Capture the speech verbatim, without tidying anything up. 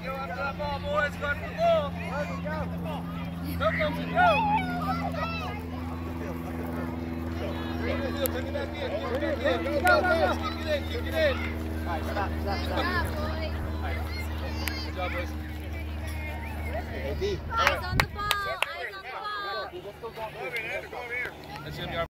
Go after that ball, boys. Go after the ball. Go, Colton, go. Take it back in. Take it back in. Go, go, go. Kick it in. Kick it in. All right, stop, stop, stop. Good job, boys. Eyes on the ball. Eyes on the ball. Let's go, go. That's him,